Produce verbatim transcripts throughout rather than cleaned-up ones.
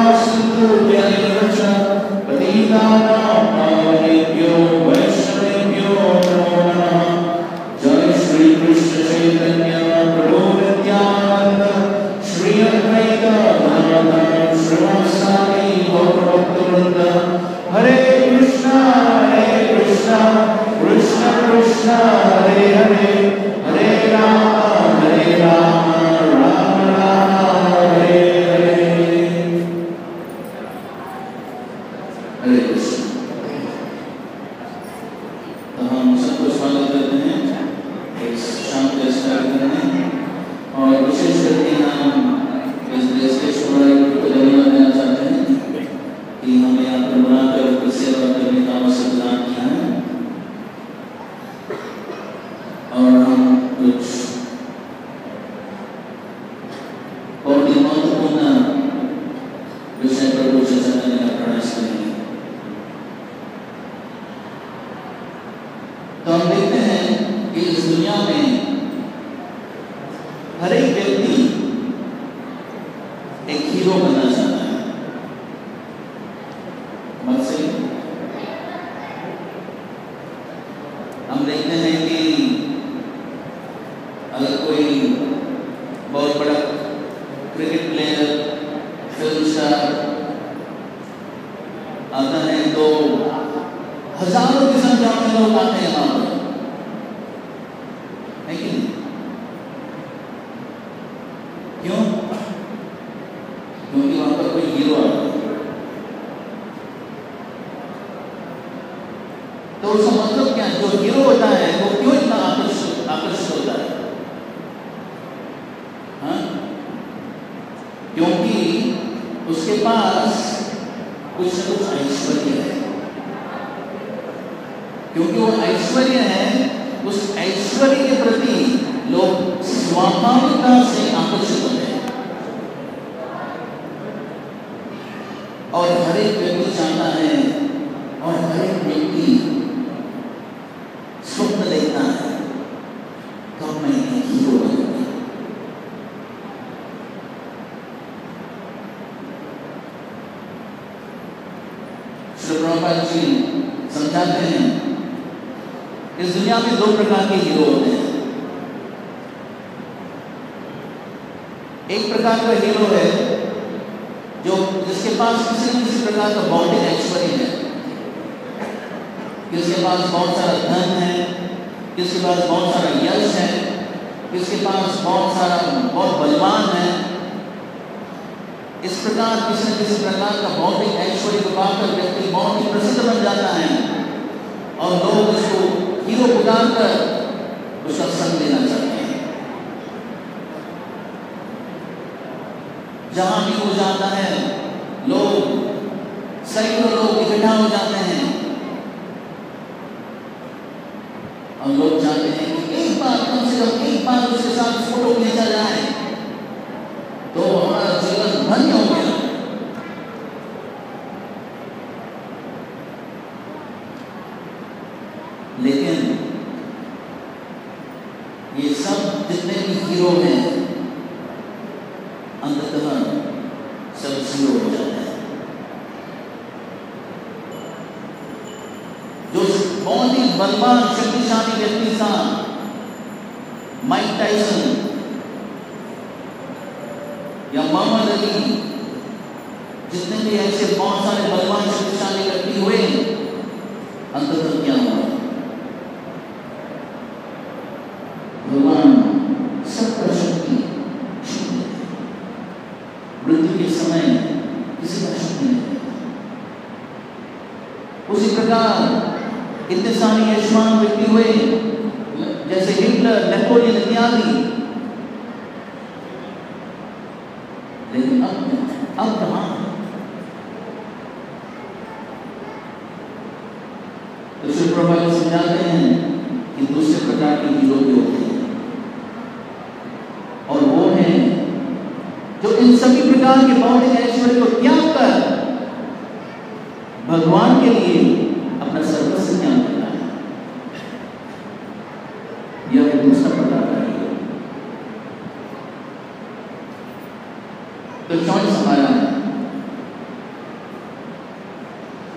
तो चॉइस हमारा है।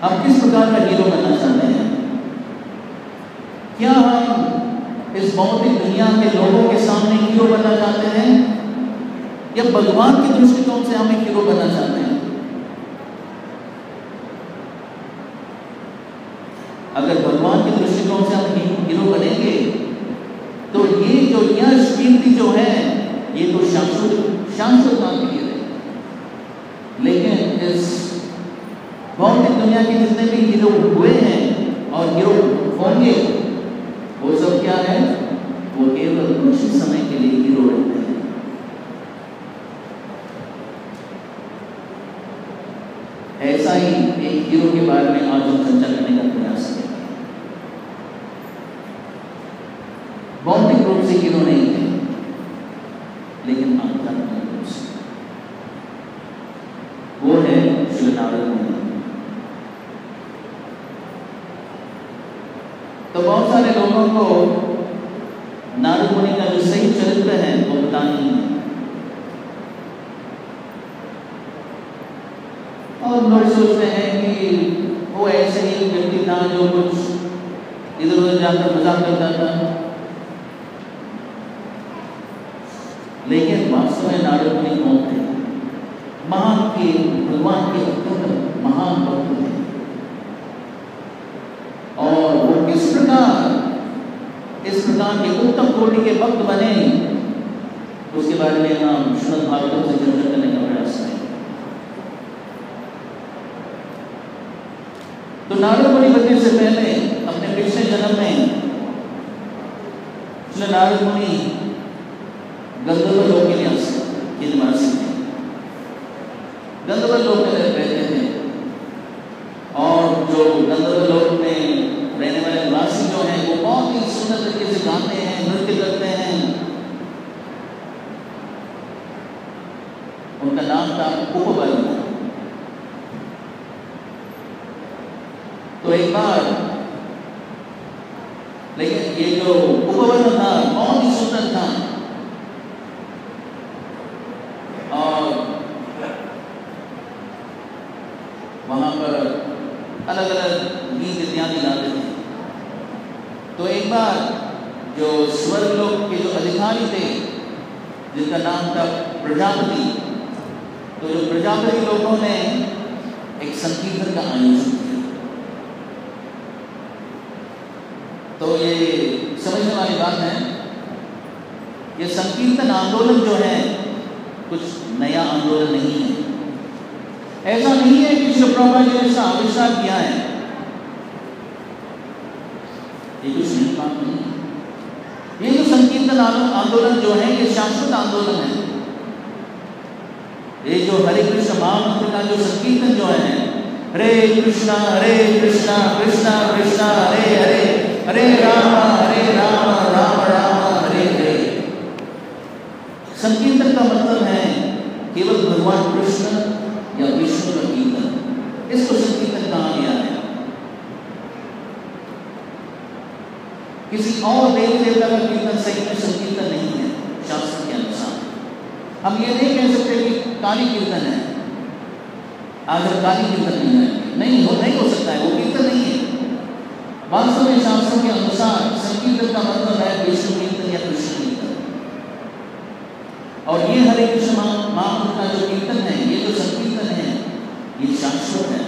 हम किस प्रकार का हीरो बनना चाहते हैं? क्या हम इस भौतिक दुनिया के लोगों के सामने हीरो बनना चाहते हैं, या भगवान के दृष्टिकोण से हम एक हीरो बनना चाहते हैं? अगर भगवान के दृष्टिकोण से हम हीरो बनेंगे तो ये जो यश कीर्ति जो है ये तो शाश्वत शाश्वत काल के लिए है। लेकिन इस भौतिक दुनिया के जितने भी हीरो हुए हैं और हीरो होंगे, वो सब क्या है? वो केवल कुछ समय के लिए हीरो रहते हैं। ऐसा ही एक हीरो के बारे में आज हम चर्चा करने का प्रयास करेंगे। भौतिक रूप से हीरो नहीं है, लेकिन आध्यात्मिक रूप से वो है श्री नारद मुनि। तो बहुत सारे लोगों को नारद मुनि का जो सही चरित्र है वो पता नहीं है, और लोग सोचते हैं कि वो ऐसे ही व्यक्ति था जो कुछ इधर उधर जाकर मजाक करता था। लेकिन वास्तव में नारद मुनि कौन थे? महान के भगवान के अत्यंत महान भक्त थे, और वो किस प्रकार इस प्रकार के उत्तम कोटि के भक्त बने, उसके बारे में हम श्रीमद् भागवत से चर्चा करने का प्रयास करेंगे। तो नारद मुनि बनने से पहले अपने पिछले जन्म में श्री नारद मुनि गंधर्व लोक के निवासी थे। गंधर्व लोक में रहते थे, और जो गंधर्व लोक में रहने वाले निवासी जो हैं वो बहुत ही सुंदर तरीके से गाते हैं, नृत्य करते हैं। उनका नाम था उपवन। तो एक बार, लेकिन ये जो उपवन था बहुत ही सुंदर था, और वहां पर अलग अलग गीत इत्यादि गाते थे। तो एक बार जो स्वर्गलोक के जो अधिकारी थे, जिनका नाम था प्रजापति, तो जो प्रजापति लोगों ने एक संकीर्तन का आयोजन किया। तो ये समझने वाली बात है, ये संकीर्तन आंदोलन जो है कुछ नया आंदोलन नहीं है। ऐसा नहीं है कि श्री प्रभुपाद जी ने इसका आविष्कार किया है, ये कुछ नई बात नहीं है। ये जो संकीर्तन आंदोलन जो है ये शाश्वत आंदोलन है। ये जो हरे कृष्ण महामंत्र का जो संकीर्तन जो है, हरे कृष्णा हरे कृष्णा कृष्णा कृष्णा हरे हरे, हरे राम हरे राम राम राम हरे हरे। संकीर्तन का मतलब है केवल भगवान कृष्ण या विष्णु का कीर्तन। इसको संकीर्तन कहा गया है। किसी और देवी देवता का कीर्तन सही में संकीर्तन नहीं है शास्त्र के अनुसार। हम ये नहीं कह सकते कि काली कीर्तन है, अगर काली कीर्तन नहीं है, नहीं हो नहीं हो सकता है, वो कीर्तन नहीं है। वास्तव में शास्त्रों के अनुसार संकीर्तन का मतलब है विष्णु कीर्तन या कृष्ण कीर्तन। और ये हरे कृष्ण महामंत्र का जो कीर्तन है, ये जो संकीर्तन है, ये शाश्वत है,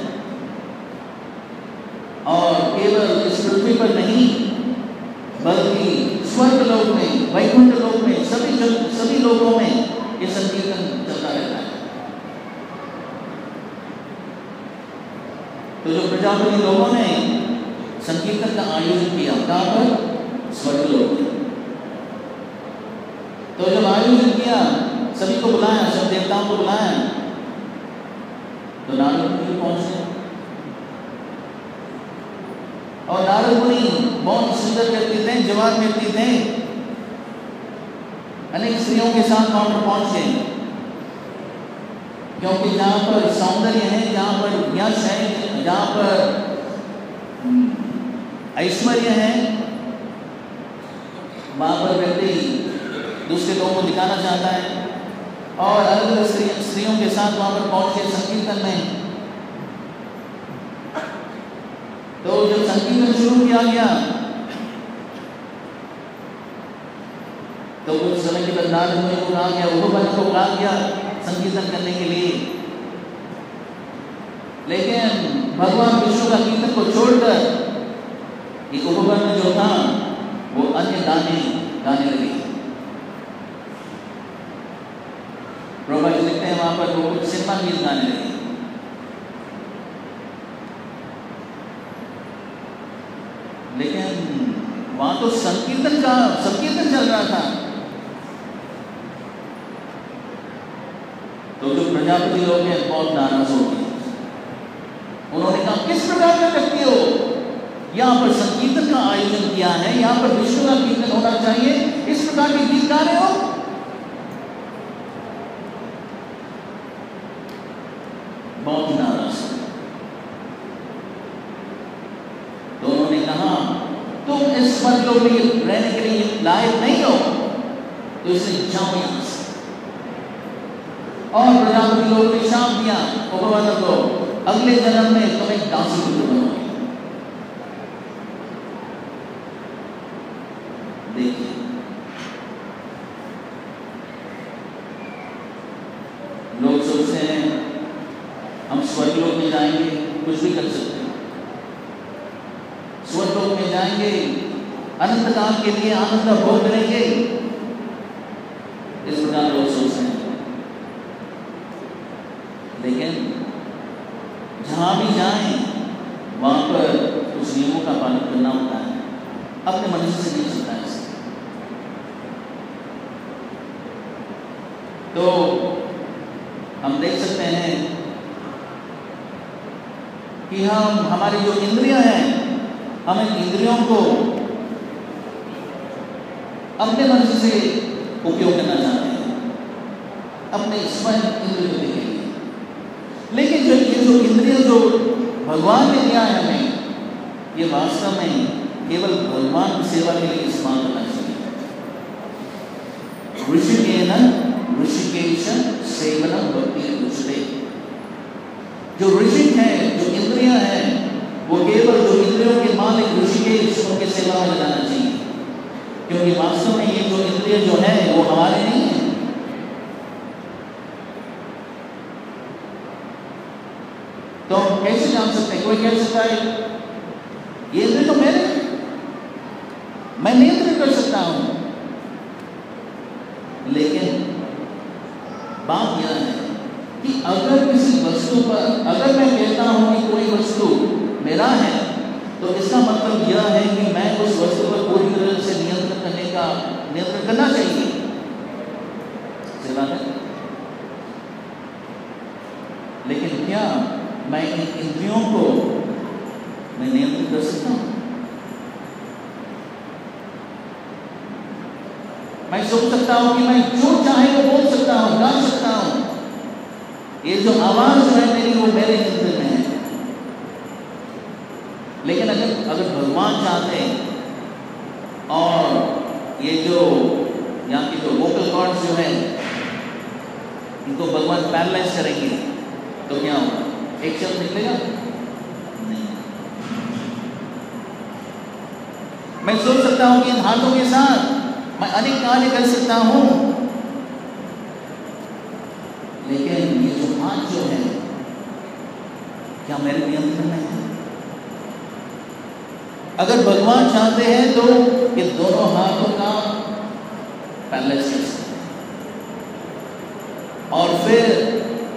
और केवल इस पृथ्वी पर नहीं बल्कि स्वर्ग लोक में, वैकुंठ लोक में, सभी सभी लोगों में ये संकीर्तन चलता रहता है। तो जो प्रजापति लोगों ने संकीर्तन का आयोजन किया, कहाँ पर? स्वर्ग लोक में। तो जब आयोजन किया, सभी को बुलाया, सब देवताओं को बुलाया, तो नारद मुनि पहुंचे। और नारद मुनि बहुत सुंदर व्यक्ति थे, जवान व्यक्ति थे, अनेक स्त्रियों के साथ वहां पर पहुंच गए, क्योंकि जहां पर सौंदर्य है, जहां पर यश है, जहां पर ऐश्वर्य है, वहां पर व्यक्ति दूसरे लोगों को दिखाना चाहता है, और अलग अलग स्त्रियों के साथ वहां पर पहुंच के संकीर्तन में तो जब संकीर्तन शुरू किया गया तो कुछ समय के बाद नारद मुनि को कहा गया, उपवन को कहा गया संकीर्तन करने के लिए, लेकिन भगवान विष्णु का कीर्तन को छोड़कर ये उपवन जो था वो अन्य गाने गाने लगे। प्रभा जी लिखते हैं वहां पर वो कुछ सिनेमा गीत गाने लगे। लेकिन वहां तो संकीर्तन का संकीर्तन चल रहा था। तो जो प्रजापति लोग हैं बहुत नाराज हो गए। उन्होंने कहा, किस प्रकार का व्यक्ति हो, यहाँ पर संकीर्तन का आयोजन किया है, यहाँ पर विष्णु का कीर्तन होना चाहिए, इस प्रकार के गीत गा रहे हो। बहुत नाराज। तो उन्होंने कहा, तुम इस स्वर्गलोक में रहने के लिए लायक नहीं हो, तो इसलिए जाओ यहां से। और प्रजापति लोगों ने शाप दिया उपवन को, अगले जन्म में तुम्हें दासी पुत्र बनोगे। देखिए, लोग सोचते हैं हम स्वर्गलोक में जाएंगे कुछ भी कर सकते हैं, स्वर्गलोक में जाएंगे अनंत काल के लिए आनंद का भोग करेंगे, इस प्रकार लोग सोचते हैं। लेकिन जहां भी जाएं वहां पर कुछ नियमों का पालन करना होता है, अपने मनुष्य से नहीं चलता है। तो हम देख सकते हैं कि हम हमारी जो इंद्रियां हैं, हम इन इंद्रियों को अपने मनुष्य से उपयोग करना चाहते हैं, अपने स्वयं इंद्रियों के लिए। लेकिन जो ये जो इंद्रिय जो भगवान ने दिया है हमें, ये वास्तव में केवल भगवान की सेवा के लिए इस्तेमाल करना चाहिए। ऋषिकेन ऋषिकेश सेवनम भक्ति उच्यते। जो ऋषि है, जो इंद्रियां हैं, वो केवल जो इंद्रियों के मालिक ऋषिकेश उनके सेवा में लगाना चाहिए, क्योंकि वास्तव में ये जो इंद्रिय जो है वो हमारे नहीं है। तो हम कैसे जान सकते हैं? कोई कह सकता है ये इंद्रिय तो मेरे, मैं नियंत्रण कर सकता हूं। लेकिन बात यह है कि अगर किसी वस्तु पर, अगर मैं कहता हूं कि कोई वस्तु मेरा है, तो इसका मतलब यह है कि मैं उस वस्तु पर पूरी तरह से नियंत्रण करने का नियंत्रण करना चाहिए। सही बात है। लेकिन क्या मैं इन इंद्रियों को मैं नियंत्रित कर सकता हूं? मैं सोच सकता हूं कि मैं जो चाहे वो बोल सकता हूं, गा सकता हूं, ये जो आवाज जो है मेरी वो मेरे नियंत्रण में है। लेकिन अगर अगर भगवान चाहते हैं और ये जो यहाँ की जो वोकल कॉर्ड्स जो है इनको भगवान पैरालाइज करेंगे, तो क्या होगा? एक शब्द निकलेगा नहीं। मैं सोच सकता हूं कि इन हाथों के साथ मैं अनेक कार्य कर सकता हूं, लेकिन ये जो हाथ जो है क्या मेरे नियंत्रण में है? अगर भगवान चाहते हैं तो ये दोनों हाथों का पैरालाइज कर सकते हैं, और फिर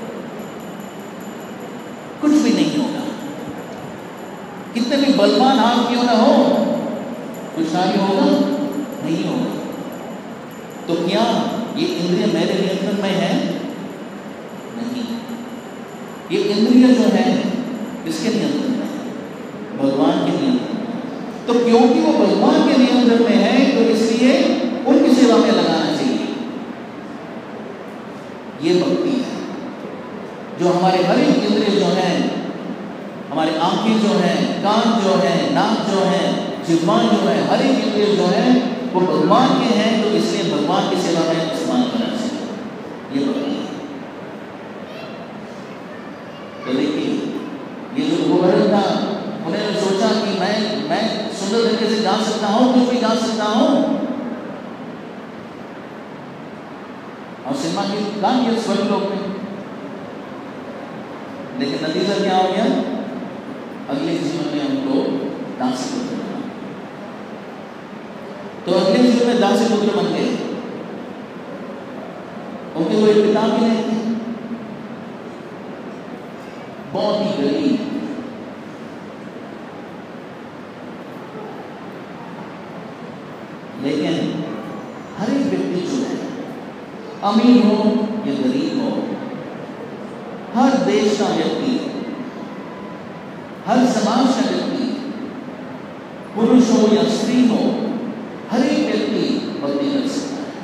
कुछ भी नहीं होगा। कितने भी बलवान हाथ क्यों ना हो, कुछ कार्य होगा नहीं होगा। तो क्या ये इंद्रिय मेरे नियंत्रण में है? नहीं। ये इंद्रिय जो है किसके नियंत्रण में है? भगवान के नियंत्रण में। तो क्योंकि वो भगवान के नियंत्रण में है, तो इसलिए उनकी सेवा में लगाना चाहिए। ये भक्ति है जो हमारे हर एक इंद्रिय जो है, हमारे आंखें जो है, कान जो है, नाक जो है, जिह्वा जो है, हर एक इंद्रिय जो है वो भगवान के हैं, तो इसलिए भगवान की सेवा में इस्तेमाल करना चाहिए। ये भक्ति है। तो देखिए, ये जो गोवर्धन था, उन्होंने सोचा कि तरीके से गा सकता हूँ, कुछ भी गा सकता हूँ। और सिनेमा की गा दिया स्वर्ग लोक में, लेकिन नतीजा क्या हो गया? अगले जीवन में उनको दासी पुत्र बना। तो अगले जीवन में दासी पुत्र बन गए, उनके कोई पिता भी नहीं थे, बहुत ही गरीब। लेकिन हर एक व्यक्ति जो है, अमीर हो या गरीब हो, हर देश का व्यक्ति, हर समाज का व्यक्ति, पुरुष हो या स्त्री हो, हर एक व्यक्ति भक्ति कर सकता है।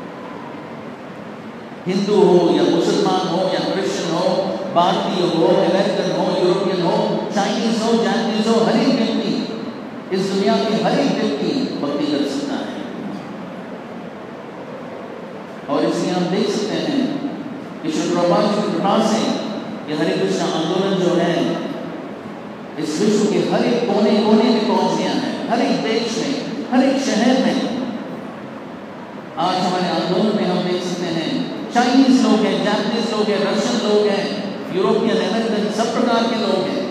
हिंदू हो या मुसलमान हो या क्रिश्चियन हो, भारतीय हो, अमेरिकन हो, यूरोपियन हो, चाइनीज हो, जापानीज हो, हर एक व्यक्ति, इस दुनिया के हर एक व्यक्ति भक्ति कर सकता है। और इसलिए हम देख सकते हैं कि श्री प्रभुपाद जी की कृपा से ये हरे कृष्ण आंदोलन जो है इस विश्व के हर एक कोने कोने में पहुंच गया है, हर एक देश में, हर एक शहर में। आज हमारे आंदोलन में हम देख सकते हैं चाइनीज लोग हैं, जापानीज लोग हैं, रशियन लोग हैं, यूरोपियन, अमेरिकन, सब प्रकार के लोग हैं।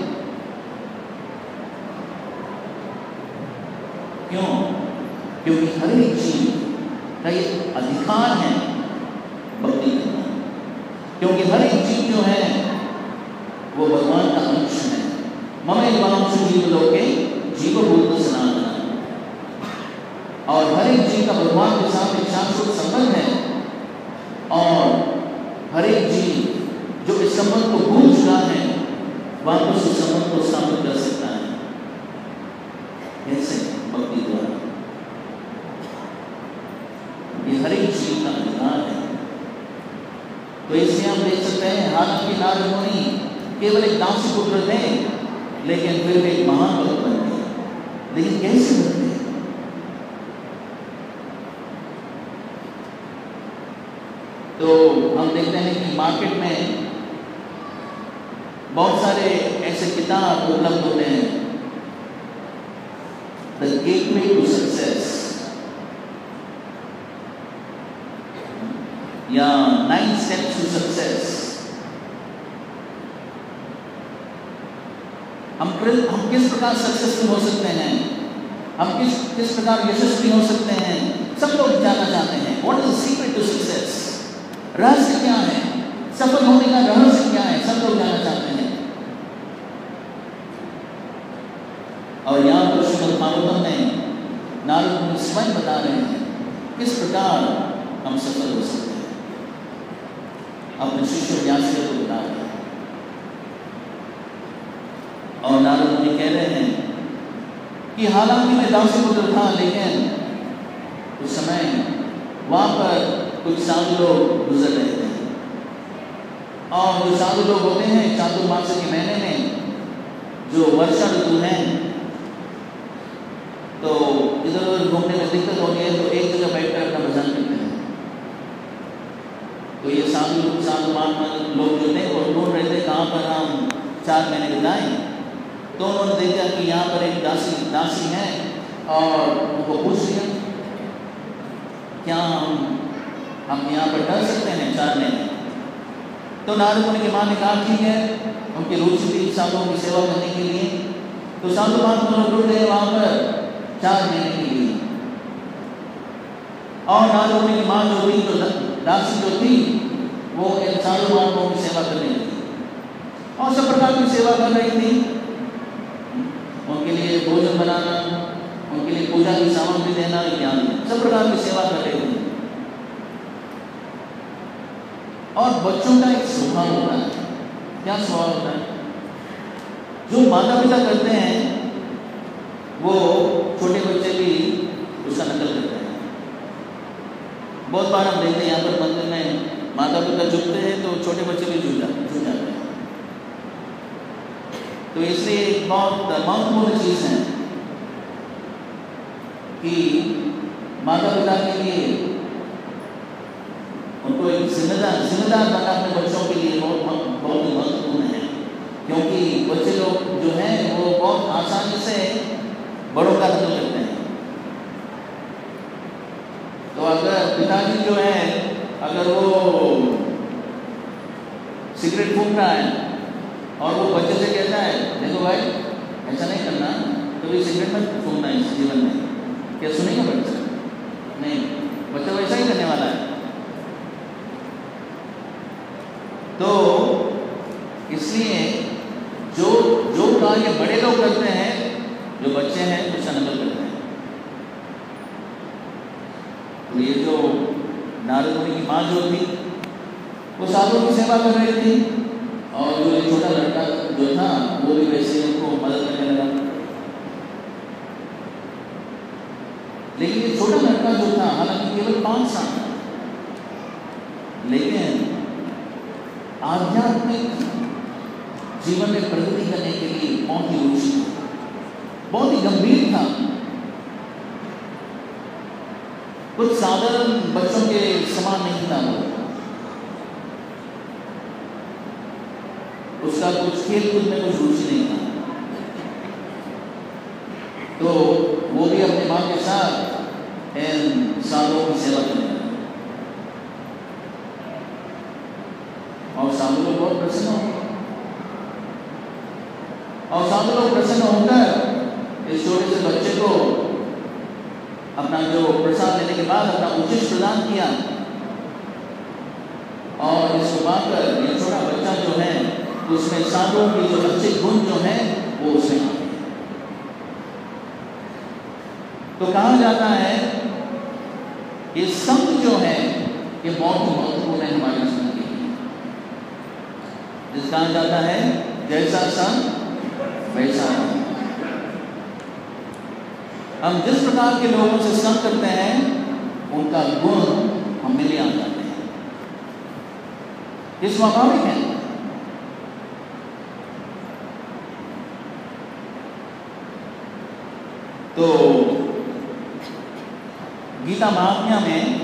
क्यों? क्योंकि हर एक जीव का ये अधिकार है भक्ति करना, क्योंकि हर एक जीव जो है वो भगवान का अंश है। ममेन वांशु जीव लोके जीवभूत सनातन। और हर एक जीव का भगवान के साथ एक शाश्वत संबंध है, और हर एक जीव जो इस संबंध को भूल चुका है वापस उस संबंध को स्थापित कर सकता है। कैसे? भक्ति द्वारा। ये हर एक जीव का अधिकार है। तो इसलिए हम देख सकते हैं, हालांकि नारद मुनि केवल एक दासी पुत्र थे, लेकिन फिर भी एक महान भक्त बन गए। लेकिन कैसे बनते? तो हम देखते हैं कि मार्केट में बहुत सारे ऐसे किताब उपलब्ध होते हैं, द गेटवे टू सक्सेस या नाइन स्टेप्स टू सक्सेस। हम हम किस प्रकार सक्सेसफुल हो सकते हैं, हम किस किस प्रकार यशस्वी हो सकते हैं, सब लोग जानना चाहते हैं। What is the secret to success? रहस्य क्या है? सफल होने का रहस्य क्या है? सब लोग जानना चाहते हैं। और यहाँ पर श्रीमद् भागवतम में नारद मुनि स्वयं बता रहे हैं किस प्रकार हम सफल हो सकते हैं। अपने शिष्य व्यास को बता रहे हैं, और नारद मुनि कह रहे हैं कि हालांकि मैं दासी पुत्र था, लेकिन उस समय वहां पर कुछ साधु लोग गुजर रहे थे, और जो साधु लोग होते हैं चातुर्मास के महीने में जो वर्षा ऋतु है, तो इधर उधर घूमने में दिक्कत होती है, तो एक जगह बैठकर अपना भजन करते हैं। तो ये साधु लोग साधु महात्मा लोग जो थे वो ढूंढ रहे थे कहाँ पर हम चार महीने बिताएं। तो उन्होंने देखा कि यहाँ पर एक दासी दासी है, और उनको पूछ लिया क्या हम हम यहाँ पर ठहर सकते हैं चार महीने? तो नारद मुनि की माँ ने कहा ठीक है, उनकी रुचि थी साधुओं की सेवा करने के लिए। तो साधु महात्मा लोग जुड़ गए वहाँ पर चार महीने के लिए, और नारद मुनि की माँ जो थी, जो दासी जो थी, वो इन साधु महात्माओं की सेवा कर रही थी, और सब प्रकार की सेवा कर रही थी। उनके लिए भोजन बनाना, उनके लिए पूजा की सामग्री देना इत्यादि, सब प्रकार की सेवा कर रही थी। और बच्चों का एक स्वभाव होता है। क्या स्वभाव होता है? जो माता पिता करते हैं वो छोटे बच्चे भी उसका नकल करते हैं। बहुत बार हम देखते हैं यहाँ पर मंदिर में माता पिता झुकते हैं तो छोटे बच्चे भी झुक जाते झुक जाते हैं। तो इसलिए एक बहुत महत्वपूर्ण चीज़ है कि माता पिता के लिए उनको एक जिम्मेदार जिम्मेदार बनना अपने बच्चों के लिए बहुत बहुत ही महत्वपूर्ण है, क्योंकि बच्चे लोग जो हैं वो बहुत आसानी से बड़ों का नकल करते हैं। पिताजी जो है अगर वो सिगरेट फूंक रहा है और वो बच्चे से कहता है देखो भाई ऐसा नहीं करना, तो ये सिगरेट मत फूंकना इस जीवन में, क्या सुनेगा बच्चा? नहीं, बच्चा वैसा ही करने वाला है। तो इसलिए जो जो कार्य बड़े लोग करते हैं, जो बच्चे हैं उसका नकल करते हैं। तो ये जो नारद मुनि की माँ जो थी वो साधुओं की सेवा कर रही थी, और जो एक छोटा लड़का जो था वो भी वैसे उनको मदद करने लगा। लेकिन ये छोटा लड़का जो था हालांकि केवल पांच साल का, लेकिन आध्यात्मिक जीवन में प्रगति करने के लिए बहुत ही रुचि, बहुत ही गंभीर था। कुछ साधारण बच्चों के समान नहीं था वो। उसका कुछ खेल कूद में कुछ रुचि नहीं था, तो वो भी अपने माँ के साथ इन साधुओं की सेवा करने लगा। और साधु लोग बहुत प्रसन्न हो, और साधु लोग प्रसन्न होकर इस छोटे से बच्चे को अपना जो प्रसाद लेने के बाद अपना उचित प्रदान किया, और इसको पाकर ये छोटा बच्चा जो है उसमें साधुओं की जो अच्छे गुण जो है वो उसमें आ गए। तो कहा जाता है ये संत जो है ये बहुत ही महत्वपूर्ण है हमारे जीवन के लिए। जिस कहा जाता है जैसा संत वैसा है। हम जिस प्रकार के लोगों से संग करते हैं उनका गुण हम में ले आ जाते हैं, ये स्वाभाविक है। तो गीता महात्म्य में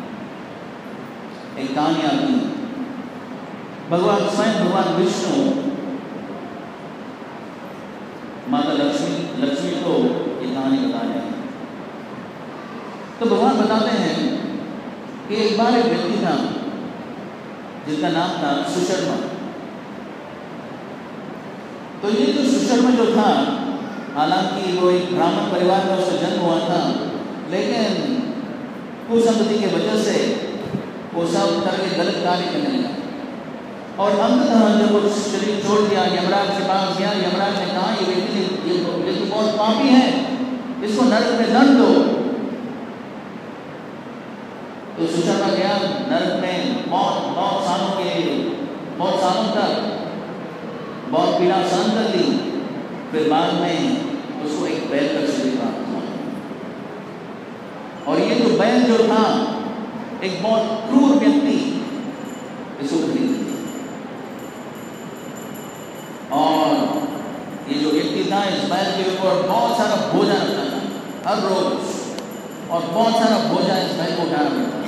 एक कहानी आती है। भगवान स्वयं भगवान विष्णु माता लक्ष्मी लक्ष्मी को ये कहानी बताई है। तो भगवान बताते हैं कि एक बार एक व्यक्ति था जिसका नाम था सुशर्मा। तो ये जो सुशर्मा जो था, हालांकि वो एक ब्राह्मण परिवार में उसका जन्म हुआ था, लेकिन कुसंगति के वजह से वो सब तरह के गलत कार्य करने लगा, और अंततः जब वो शरीर छोड़ दिया, यमराज के पास गया। यमराज ने कहा ये व्यक्ति ये व्यक्ति बहुत पापी है, इसको नरक में दंड दो। तो सुशर्मा गया नरक में, बहुत बहुत सालों के बहुत सालों तक बहुत पीड़ा सहन कर ली। फिर बाद में उसको एक बैल का शरीर प्राप्त हुआ, और ये जो बैल जो था एक बहुत क्रूर व्यक्ति इसको खरीद लिया, और ये जो व्यक्ति था इस बैल के ऊपर बहुत सारा बोझा रखता था हर रोज, और बहुत सारा बोझा इस बैल को उठाना पड़ता था।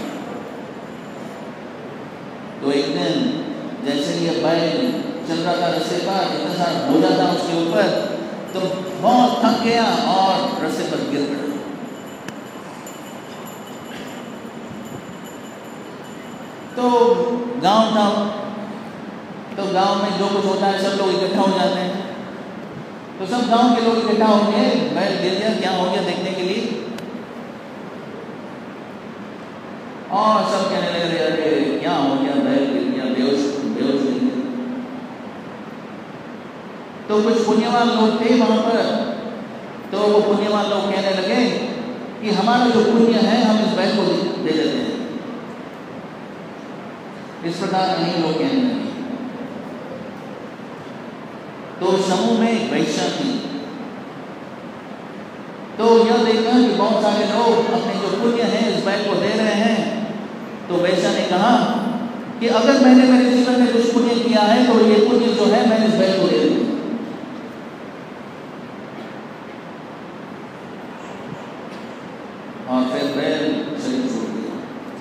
तो एक दिन जैसे ये बैल चल रहा था रस्ते पर, इतना सारा बोझा था उसके ऊपर, तो बहुत थक गया और रस्ते पर गिर पड़ा। तो गांव था, तो गांव में जो कुछ होता है सब लोग इकट्ठा हो जाते हैं। तो सब गांव के लोग इकट्ठा हो गए, बैल गिर गया, क्या हो गया देखने के लिए। और सब कहने लगे अरे क्या हो गया, बैल गिर गया, बेहोश बेहोश गिर गया। तो कुछ पुण्यवान लोग थे वहां पर, तो वो पुण्यवान लोग कहने लगे कि हमारा जो पुण्य है हम इस बैल को दे देते हैं। इस प्रकार नहीं लोग कहने लगे। तो समूह में एक वैश्या थी, तो यह देखा कि बहुत सारे लोग अपने जो पुण्य है इस बैल को दे रहे हैं, तो वैश्या ने कहा कि अगर मैंने मेरे जीवन में कुछ पुण्य किया है तो ये पुण्य जो है मैं इस बैल को दे दूं। और फिर बैल शरीर छोड़ दिया।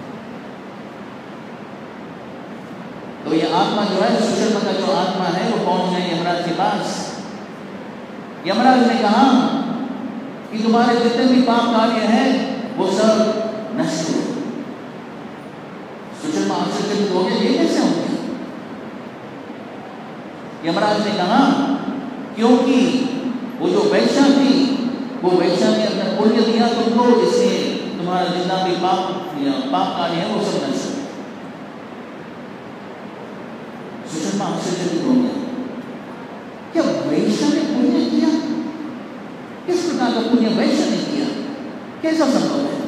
तो ये आत्मा जो है, सुशर्मा का जो आत्मा है वो पहुंच गए यमराज के पास। यमराज ने कहा कि तुम्हारे जितने भी पाप कार्य हैं वो सब नष्ट हो, आश्चर्यचकित हो गए, ये कैसे हो गया? यमराज ने कहा क्योंकि वो जो वैश्या थी, वो वैश्या ने अपना पुण्य दिया तुमको, इसलिए तुम्हारा जितना भी पाप पाप कार्य है वो सब नष्ट हो। सुषमा आश्चर्यचकित हो गया, क्या वैश्या ने पुण्य किया? किस प्रकार का पुण्य वैश्या ने किया? कैसा संभव है?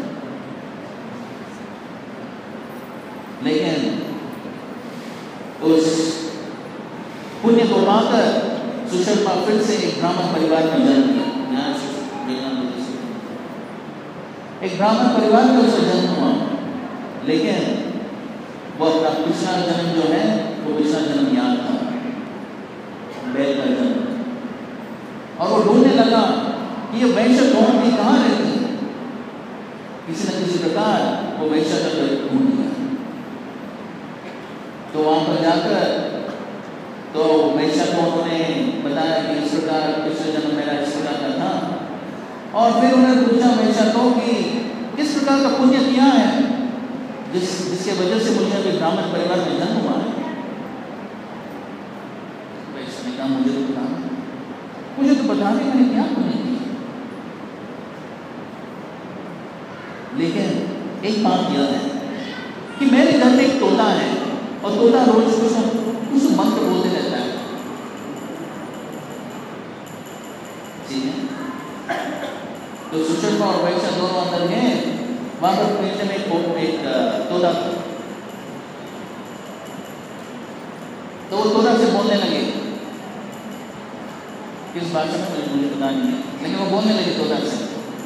लेकिन उस पुण्य को पाकर सुशर्मा फिर से एक ब्राह्मण परिवार में जन्म लिया। एक ब्राह्मण परिवार में उसका जन्म हुआ, लेकिन वो अपना पिछला जन्म जो है वो पिछला जन्म याद था, बैल का जन्म। और वो ढूंढने लगा कि ये वैश्य कौन थी, कहाँ रहती है। किसी न किसी प्रकार वो वैश्य का ढूंढ लिया। तो वहां पर जाकर तो वैश्य को उन्होंने बताया कि इस प्रकार पिछले जन्म मेरा इस प्रकार का था। और फिर उन्होंने पूछा वैश्य को कि किस प्रकार का पुण्य किया है जिस जिसके वजह से मुझे अभी ब्राह्मण परिवार में जन्म हुआ है। वैश्य ने कहा मुझे तो पता नहीं, मुझे तो पता नहीं मैंने क्या पुण्य किया। लेकिन एक बात यह है कि मेरे घर में एक तोता है और तोता रोज कुछ कुछ मंत्र बोलते रहता है। ठीक है, तो सुशर्मा और वैश्य दोनों अंदर गए। वहां पर पीछे में एक, एक तोता था, तो वो तोता से बोलने लगे। किस भाषा में मुझे मुझे पता नहीं है, लेकिन वो बोलने लगे तोता से।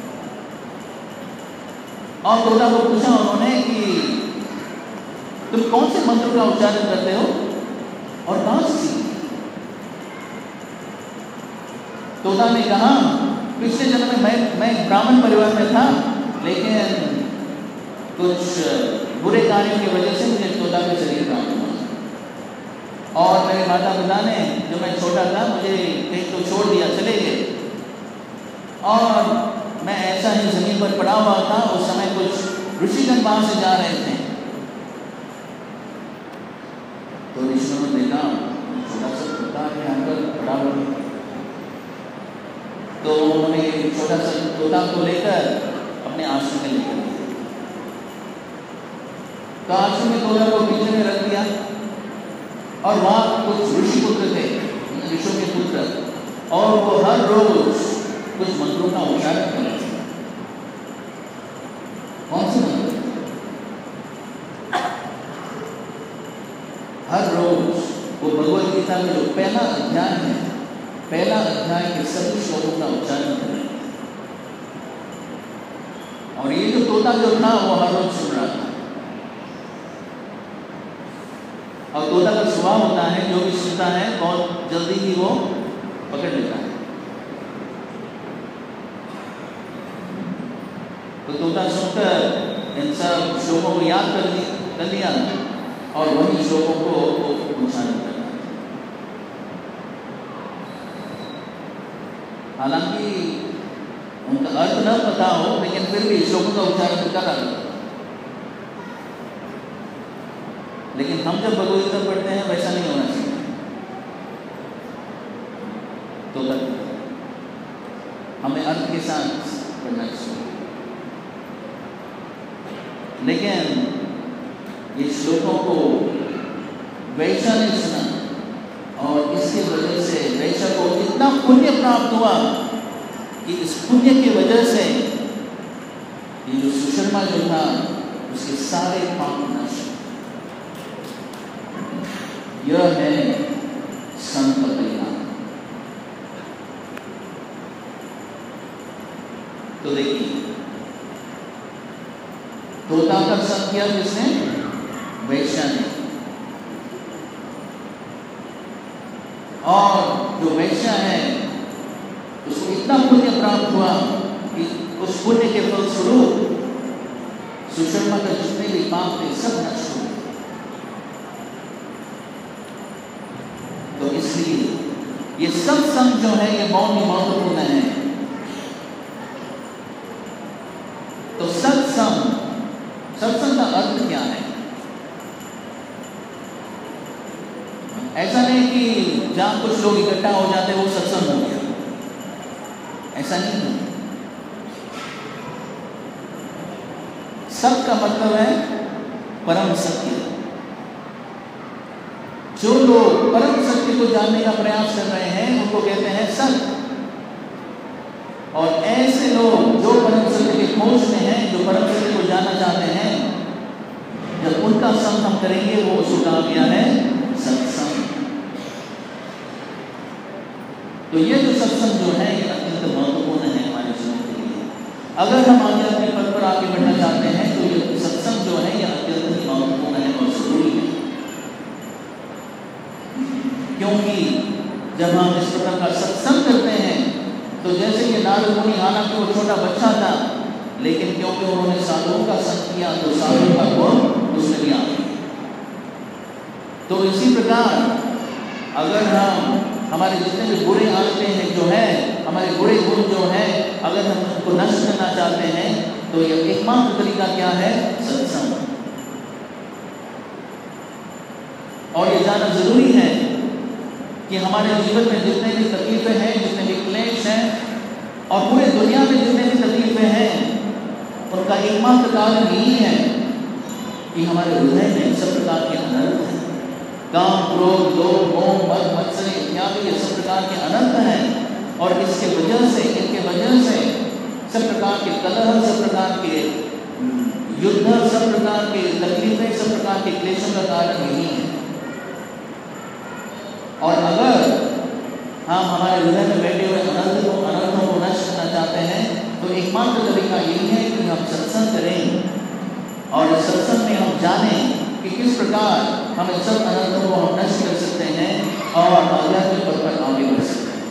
और तोता को पूछा उन्होंने कि तुम कौन से मंत्र का उच्चारण करते हो और कहां से सीखे? तोता ने कहा पिछले जन्म में मैं मैं ब्राह्मण परिवार में था, लेकिन कुछ बुरे कार्यों की वजह से मुझे तोता का शरीर प्राप्त हुआ। और मेरे माता पिता ने जब मैं छोटा था मुझे कहीं तो छोड़ दिया, चले गए। और मैं ऐसा ही जमीन पर पड़ा हुआ था। उस समय कुछ ऋषिगण वहां से जा रहे थे, तो ऋषियों ने देखा छोटा सा तोता यहाँ पर पड़ा हुआ। तो उन्होंने छोटा सा तोता को लेकर अपने आश्रम में लेकर गए। तो आश्रम में तोता को पीछे में रख दिया। और वहाँ कुछ ऋषि पुत्र थे, ऋषियों के पुत्र, और वो हर रोज कुछ मंत्रों का उच्चारण कर रहे थे। कौन से मंत्र? हर रोज वो भगवद गीता में जो पहला अध्याय है, पहला अध्याय के सभी श्लोकों का उच्चारण कर रहे हैं। और ये जो तोता जो था वो हर रोज सुन रहा था। और तोता का स्वभाव होता है जो भी सुनता है बहुत जल्दी ही वो पकड़ लेता है। तो तोता सुनकर इन सब श्लोकों को याद कर लिया कर लिया और वही श्लोकों को उच्चारण करना। हालांकि उनका अर्थ न पता हो, लेकिन फिर भी श्लोकों का उच्चारण कर रहा था। लेकिन हम जब भगवद गीता पढ़ते हैं वैसा नहीं होना चाहिए। तो हमें अर्थ के साथ पढ़ना चाहिए। लेकिन ये श्लोकों को वैश्य ने सुना और इसके वजह से वैश्य को इतना पुण्य प्राप्त हुआ कि इस पुण्य की वजह से ये जो सुशर्मा जो था उसके सारे पाप नष्ट। यह है संत का कल्याण। तो देखिए तोता का संग किया किसने? वैश्य ने। और जो वैश्य है उसको इतना पुण्य प्राप्त हुआ कि उस पुण्य के फलस्वरूप सुशर्मा का जितने भी पाप थे सब नष्ट हुए। तो इसलिए ये सत्संग जो है ये बहुत ही महत्वपूर्ण है। तो सत्संग, सत्संग का अर्थ क्या है? साथ कुछ लोग इकट्ठा हो जाते हैं, वो सत्संग हो गया। ऐसा नहीं है। सब का मतलब है परम सत्य। जो लोग परम सत्य को जानने का प्रयास कर रहे हैं उनको कहते हैं संत। और ऐसे लोग जो परम सत्य के खोज में हैं, जो परम सत्य को जानना चाहते हैं, जब उनका संग हम करेंगे वो उसको कहा गया है सत्संग। तो ये जो सत्संग जो है ये अत्यंत महत्वपूर्ण है हमारे जीवन के लिए। अगर हम आगे अपने पद पर आगे बढ़ना चाहते हैं तो ये सत्संग जो है ये अत्यंत ही महत्वपूर्ण है और जरूरी है। क्योंकि जब हम इस प्रकार का सत्संग करते हैं तो जैसे कि नारद मुनि, हालांकि वो छोटा बच्चा था, लेकिन क्योंकि उन्होंने साधुओं का संग किया तो साधुओं का गुण उसमें भी आ गया। तो इसी प्रकार अगर हम हमारे जितने भी बुरे आदतें हैं जो है, हमारे बुरे गुण जो है, अगर हम उनको नष्ट करना चाहते हैं तो यह एकमात्र तरीका क्या है? सत्संग। और ये जानना जरूरी है कि हमारे जीवन में जितने भी तकलीफें हैं, जितने भी क्लेश हैं और पूरे दुनिया में जितने भी तकलीफें हैं, उनका एकमात्र कारण यही है कि हमारे हृदय में सब प्रकार के अनर्थ हैं। काम, क्रोध, लोभ, मोह, मद, मत्सर इत्यादि ये सब प्रकार के अनर्थ हैं। और इसके वजह से, इनके वजह से सब प्रकार के कलह, सब प्रकार के युद्ध, सब प्रकार के तकलीफें, सब प्रकार के क्लेशों का कारण यही है। और अगर हम हमारे हृदय में बैठे हुए अनर्थ को अनर्थों को नष्ट करना चाहते हैं तो एकमात्र तरीका यही है कि हम सत्संग करें और इस सत्संग में हम जानें कि किस प्रकार हम इन सब अनर्थों को हम नष्ट कर सकते हैं और आध्यात्मिक पद पर आगे बढ़ सकते हैं।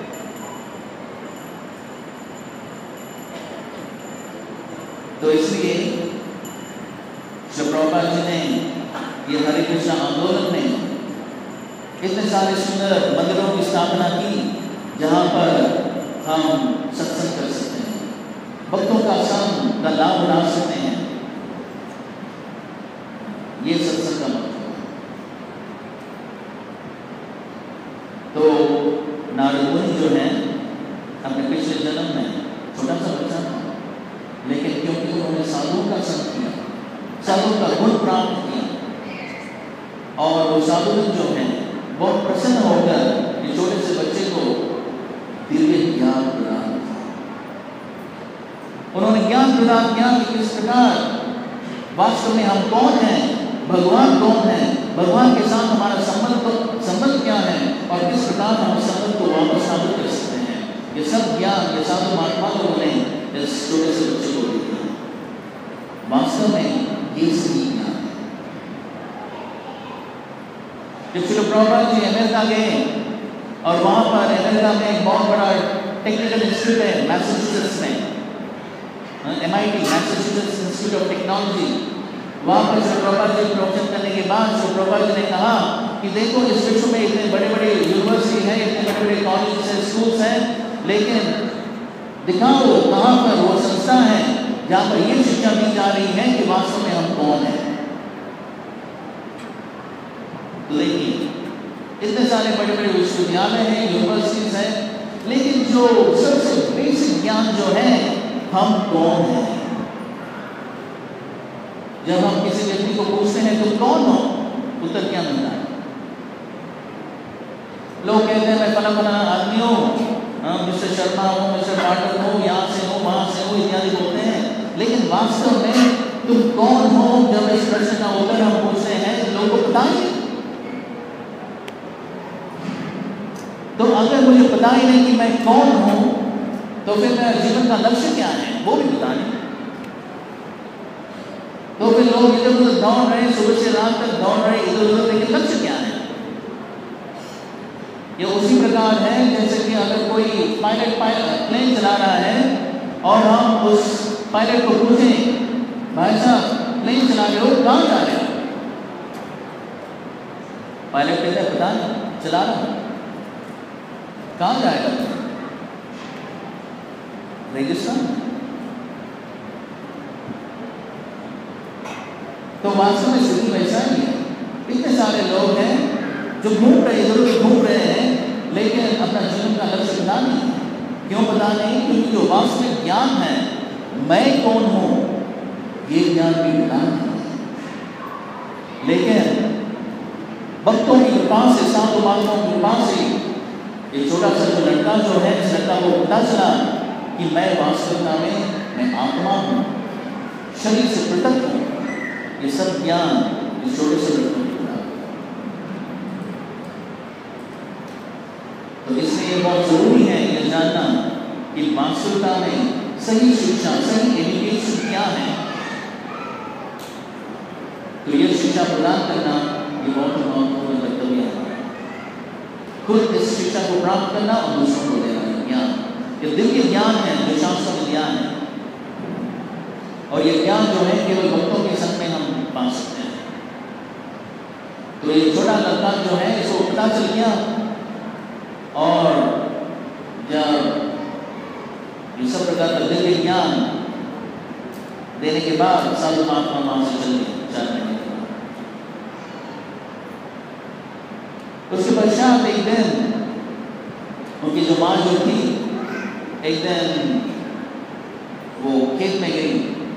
तो इसलिए श्री प्रभुपाद जी ने ये हरे कृष्ण आंदोलन में इतने सारे सुंदर मंदिरों की स्थापना की जहाँ पर हम सत्संग कर सकते हैं, भक्तों का संग का लाभ उठा सकते हैं। ये सत्संग का मतलब है। तो नारद मुनि जो है अपने पिछले जन्म में छोटा सा बच्चा था, लेकिन क्योंकि उन्होंने साधुओं का संग किया, साधुओं का गुण प्राप्त किया और वो साधु जो है बहुत प्रसन्न होकर ये छोटे से बच्चे को दिव्य ज्ञान प्रदान किया। उन्होंने ज्ञान प्रदान किया कि किस प्रकार वास्तव में हम कौन हैं, भगवान कौन है, भगवान के साथ हमारा संबंध संबंध क्या है और किस प्रकार हम संबंध को वापस स्थापित कर सकते हैं। ये सब ज्ञान ये साधु महात्मा लोगों ने इस छोटे से बच्चे को दिया। वास्तव में ये सही ज्ञान है। जब श्री प्रभुपाद जी अमेरिका गए और वहाँ पर अमेरिका में एक बहुत बड़ा टेक्निकल इंस्टीट्यूट है मैसाचुसेट्स में, M I T Massachusetts Institute of Technology, वहाँ पर श्री प्रभुपाद जी प्रवचन करने के बाद श्री प्रभुपाद जी ने कहा कि देखो इस विश्व में इतने बड़े बड़े यूनिवर्सिटी हैं, इतने बड़े बड़े कॉलेज हैं, स्कूल्स हैं, लेकिन दिखाओ कहाँ पर वो संस्था है जहाँ पर ये शिक्षा दी जा रही है कि वास्तव में हम कौन हैं। लेकिन इतने सारे बड़े बड़े विश्वविद्यालय हैं, यूनिवर्सिटीज हैं, लेकिन जो सबसे बेसिक ज्ञान जो है हम कौन हैं। जब हम किसी व्यक्ति को पूछते हैं तुम कौन हो, उत्तर क्या मिलता है? लोग कहते हैं मैं फला फला आदमी हूँ, मिस्टर शर्मा हूँ, मिस्टर पाठक हूँ, यहाँ से हूँ, वहाँ से हूँ इत्यादि बोलते हैं। लेकिन वास्तव में तुम कौन हो, जब इस प्रश्न का उत्तर हम पूछते हैं लोगों को पता ही। तो अगर मुझे पता ही नहीं कि मैं कौन हूं तो फिर मेरा जीवन का लक्ष्य क्या है वो भी पता नहीं। तो फिर लोग इधर उधर दौड़ रहे, सुबह से रात तक दौड़ रहे इधर उधर, लेकिन लक्ष्य क्या है? ये उसी प्रकार है जैसे कि अगर कोई पायलट पायलट प्लेन चला रहा है और हम उस पायलट को पूछें भाई साहब प्लेन चला रहे हो, कहाँ जा रहे हो? पायलट कहते हैं पता नहीं, चला रहा हूं। कहाँ जाएगा? रेगिस्तान। तो वास्तव में स्थिति वैसा ही है। इतने सारे लोग हैं जो घूम रहे इधर उधर घूम रहे हैं, क्यों पता नहीं? क्योंकि जो वास्तविक ज्ञान है, मैं कौन हूं, ये ज्ञान भी मिला है। लेकिन भक्तों की कृपा से, साधु महात्माओं की कृपा से ये छोटा सा जो लड़का जो है, इस लड़का को पता चला कि मैं वास्तविकता में मैं आत्मा हूं, शरीर से पृथक हूं। ये सब ज्ञान इस छोटे से लड़कों को मिला। तो इसलिए बहुत जरूरी है यह जानना कि वास्तविकता में सही शिक्षा, सही एजुकेशन क्या है। तो यह शिक्षा प्रदान करना ये बहुत ही महत्वपूर्ण कर्तव्य है। खुद इस शिक्षा को प्राप्त करना और दूसरों को देना ज्ञान, ये दिव्य ज्ञान है जो शास्त्रों में ज्ञान है। और ये ज्ञान जो है केवल भक्तों के संग में हम पा सकते हैं। तो ये छोटा लड़का जो है इसको पता चल गया, और जब ये सब प्रकार का दिव्य ज्ञान देने के बाद साधु महात्मा वहां से चल गए चार महीने के बाद। उसके पश्चात एक दिन उनकी जो माँ जो थी, एक दिन वो खेत में गई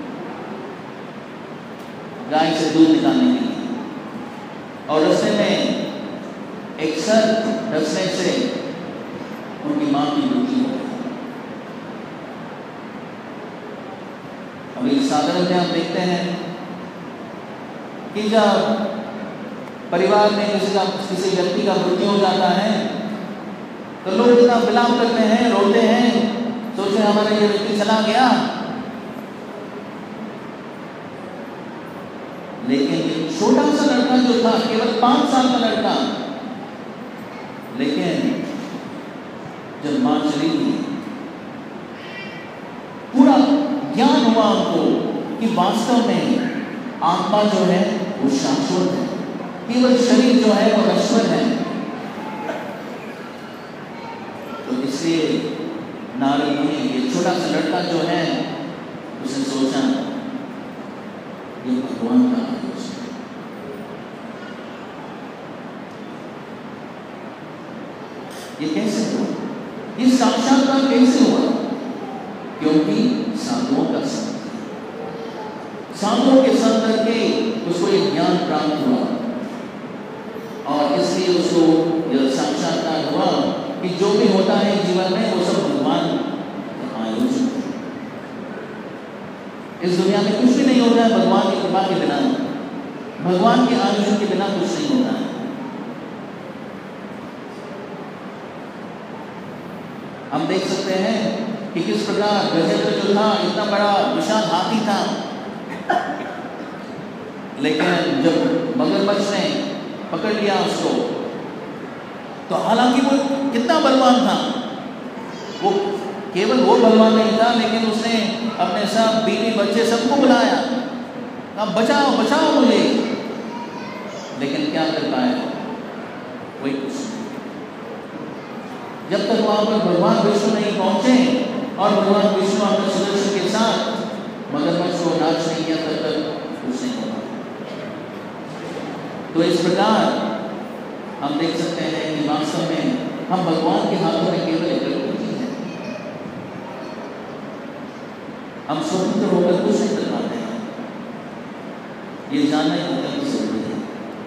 गाय से दूध निकालने के लिए, और रास्ते में एक सर्प डसने से उनकी मां की मृत्यु हो गई। अभी साधारण में हम देखते हैं कि जब परिवार में किसी का किसी व्यक्ति का मृत्यु हो जाता है तो लोग इतना विलाप करते हैं, रोते हैं, सोचते हैं हमारा ये व्यक्ति चला गया। लेकिन ये छोटा सा लड़का जो था, केवल पांच साल का लड़का, लेकिन जब मां चली गई, पूरा ज्ञान हुआ उनको कि वास्तव में आत्मा जो है वो शाश्वत है, केवल शरीर जो है वो नश्वर है। तो इसलिए नारद ने ये छोटा सा लड़का जो है उसने सोचा ये भगवान का आदेश है। ये कैसे हुआ? ये साक्षात्कार कैसे हुआ? क्योंकि साधुओं का संग, साधुओं के संग करके उसको एक ज्ञान प्राप्त हुआ, और इसलिए उसको यह साक्षात्कार हुआ कि जो भी होता है जीवन में वो सब भगवान का आयोजन है। इस दुनिया में कुछ भी नहीं होता है भगवान की कृपा के बिना, भगवान के आयोजन के बिना कुछ नहीं होता है। हम देख सकते हैं कि किस प्रकार गजेंद्र जो था इतना बड़ा विशाल हाथी था, लेकिन जब मगरमच्छ ने पकड़ लिया उसको, तो हालांकि वो कितना बलवान था, वो केवल वो बलवान नहीं था, लेकिन उसने अपने सब बीवी बच्चे सबको बुलाया, कहा बचाओ बचाओ मुझे, लेकिन क्या कर पाया? वही कुछ नहीं। जब तक वहां पर भगवान विष्णु नहीं पहुंचे और भगवान विष्णु अपने सुदर्शन के साथ मगरमच्छ को नाश नहीं किया, तब तक कुछ नहीं होगा। तो इस प्रकार हम देख सकते हैं कि वास्तव में हम भगवान के हाथों में केवल एक कठपुतली है। हम स्वतंत्र होकर कुछ नहीं कर पाते हैं, ये जानना ही अत्यंत जरूरी है।